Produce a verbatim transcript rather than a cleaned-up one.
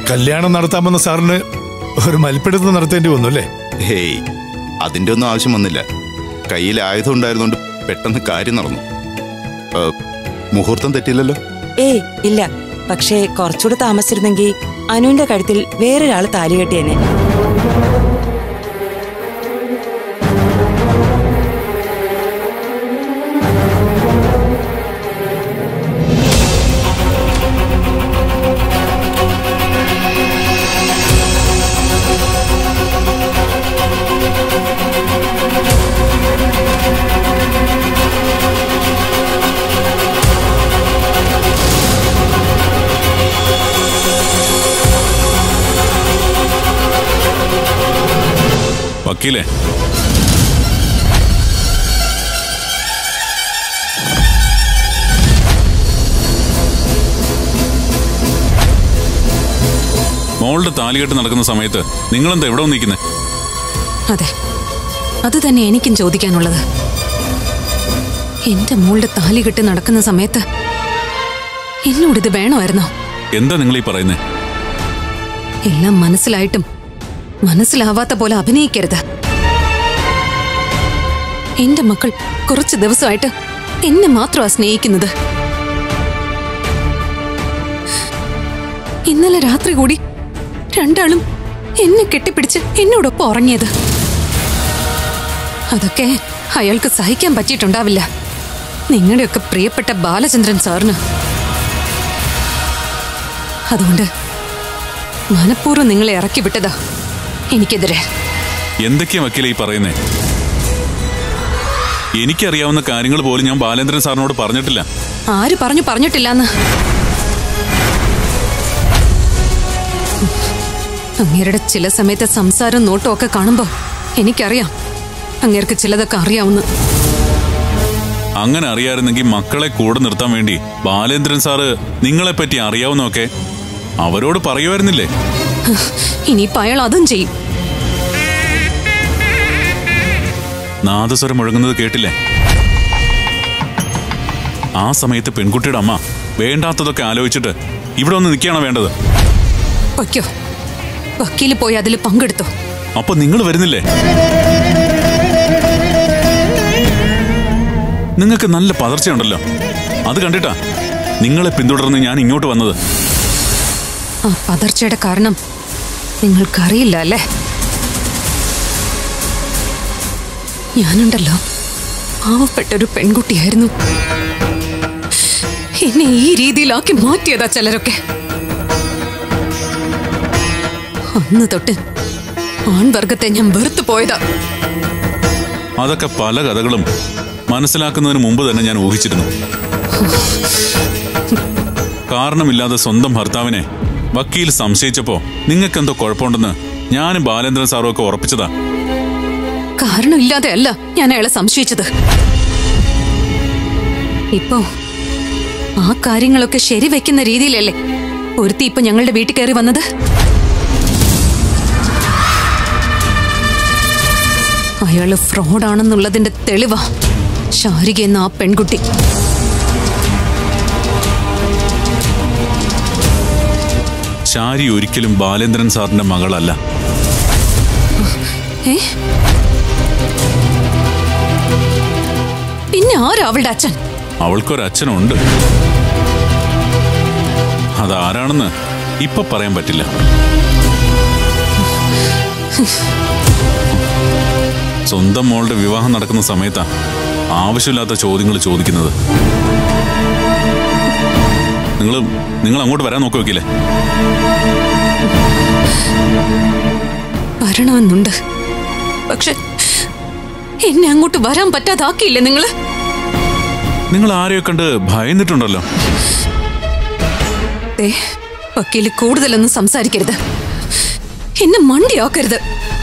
കല്യാണം നടത്താമെന്ന സാറിന് ഒരു മൽപ്പിടുത്തം നടത്തേണ്ടി വന്നു അല്ലേ? ഹേയ്, അതിന്റെ ഒന്നും ആവശ്യം വന്നില്ല. കയ്യിൽ ആയുധം ഉണ്ടായിരുന്നോണ്ട് പെട്ടെന്ന് കാര്യം നടന്നു. മുഹൂർത്തം തെറ്റില്ലല്ലോ? ഏയ് ഇല്ല. പക്ഷേ കുറച്ചുകൂടെ താമസിച്ചിരുന്നെങ്കിൽ അനുവിന്റെ കഴുത്തിൽ വേറൊരാള് താലി കെട്ടിയെന്നെ. വക്കീലേ, മോളുടെ താലികെട്ട് നടക്കുന്ന സമയത്ത് നിങ്ങളെന്താ എവിടെ നിൽക്കുന്നത്? അതെ, അത് തന്നെ എനിക്കും ചോദിക്കാനുള്ളത്. എന്റെ മോളുടെ താലികെട്ട് നടക്കുന്ന സമയത്ത് എന്നോടിത് വേണമായിരുന്നോ? എന്താ നിങ്ങൾ ഈ പറയുന്നേ? എല്ലാം മനസ്സിലായിട്ടും മനസ്സിലാവാത്ത പോലെ അഭിനയിക്കരുത്. എന്റെ മക്കൾ കുറച്ചു ദിവസമായിട്ട് എന്നെ മാത്രമാ സ്നേഹിക്കുന്നത്. ഇന്നലെ രാത്രി കൂടി രണ്ടാളും എന്നെ കെട്ടിപ്പിടിച്ച് എന്നോടൊപ്പം ഉറങ്ങിയത്. അതൊക്കെ അയാൾക്ക് സഹിക്കാൻ പറ്റിയിട്ടുണ്ടാവില്ല, നിങ്ങളുടെയൊക്കെ പ്രിയപ്പെട്ട ബാലചന്ദ്രൻ സാറിന്. അതുകൊണ്ട് മനഃപൂർവ്വം നിങ്ങളെ ഇറക്കി വിട്ടതാ എനിക്കെതിരെ. എന്തൊക്കെയാ വക്കീലെ ഈ പറയുന്നേ? എനിക്കറിയാവുന്ന കാര്യങ്ങൾ പോലും ഞാൻ ബാലേന്ദ്രൻ സാറിനോട് പറഞ്ഞിട്ടില്ല. ആര് പറഞ്ഞു പറഞ്ഞിട്ടില്ലാന്ന്? അങ്ങേരുടെ ചില സമയത്തെ സംസാരവും നോട്ടവും ഒക്കെ കാണുമ്പോ എനിക്കറിയാം അങ്ങേർക്ക് ചിലതൊക്കെ അറിയാവുന്ന. അങ്ങനെ അറിയാമായിരുന്നെങ്കിൽ മക്കളെ കൂടെ നിർത്താൻ വേണ്ടി ബാലേന്ദ്രൻ സാറ് നിങ്ങളെപ്പറ്റി അറിയാവുന്നൊക്കെ അവരോട് പറയുമായിരുന്നില്ലേ? ഇനിയിപ്പോ അയാൾ അതും ചെയ്യും. നാദസ്വരം മുഴങ്ങുന്നത് കേട്ടില്ലേ? ആ സമയത്ത് പെൺകുട്ടിയുടെ അമ്മ വേണ്ടാത്തതൊക്കെ ആലോചിച്ചിട്ട് ഇവിടെ ഒന്ന് നിൽക്കുകയാണോ വേണ്ടത്? വയ്ക്കോ, വക്കീല് പോയി അതിൽ പങ്കെടുത്തോ. അപ്പൊ നിങ്ങൾ വരുന്നില്ലേ? നിങ്ങൾക്ക് നല്ല പതർച്ചയുണ്ടല്ലോ, അത് കണ്ടിട്ടാ നിങ്ങളെ പിന്തുടർന്ന് ഞാൻ ഇങ്ങോട്ട് വന്നത്. ആ പതർച്ചയുടെ കാരണം നിങ്ങൾക്കറിയില്ല അല്ലേ? ഞാനുണ്ടല്ലോ പാവപ്പെട്ടൊരു പെൺകുട്ടിയായിരുന്നു. എന്നെ ഈ രീതിയിലാക്കി മാറ്റിയതാ ചിലരൊക്കെ. അന്ന് തൊട്ട് ആൺവർഗത്തെ ഞാൻ വെറുത്തു പോയതാ. അതൊക്കെ പല കഥകളും മനസ്സിലാക്കുന്നതിന് മുമ്പ് തന്നെ ഞാൻ ഊഹിച്ചിരുന്നു. കാരണമില്ലാതെ സ്വന്തം ഭർത്താവിനെ വക്കീൽ സംശയിച്ചപ്പോ നിങ്ങൾക്കെന്തോ കുഴപ്പമുണ്ടെന്ന് ഞാനും ബാലേന്ദ്രൻ സാറും ഒക്കെ ഉറപ്പിച്ചതാ. കാരണമില്ലാതെ അല്ല ഞാൻ അയാളെ സംശയിച്ചത്. ഇപ്പോ ആ കാര്യങ്ങളൊക്കെ ശരിവെക്കുന്ന രീതിയിലല്ലേ ഒരുത്തി ഇപ്പൊ ഞങ്ങളുടെ വീട്ടിൽ കയറി വന്നത്. അയാള് ഫ്രോഡാണെന്നുള്ളതിന്റെ തെളിവാ ശാരിക എന്ന ആ പെൺകുട്ടി. ശാരി ഒരിക്കലും ബാലേന്ദ്രൻ സാറിന്റെ മകളല്ല. ഏ? പിന്നെ ആരാ അവളുടെ അച്ഛൻ? അവൾക്കൊരച്ഛനുണ്ട്. അതാരാണെന്ന് ഇപ്പൊ പറയാൻ പറ്റില്ല. സ്വന്തം മോളുടെ വിവാഹം നടക്കുന്ന സമയത്താ ആവശ്യമില്ലാത്ത ചോദ്യങ്ങൾ ചോദിക്കുന്നത്. നിങ്ങൾ നിങ്ങൾ അങ്ങോട്ട് വരാൻ നോക്കി വെക്കില്ലേ? വരണമെന്നുണ്ട്, പക്ഷെ എന്നെ അങ്ങോട്ട് വരാൻ പറ്റാതാക്കിയില്ലേ നിങ്ങള്? നിങ്ങൾ ആരെയോ കണ്ട് ഭയന്നിട്ടുണ്ടല്ലോ. വക്കീല് കൂടുതലൊന്നും സംസാരിക്കരുത്, എന്നെ മണ്ടിയാക്കരുത്.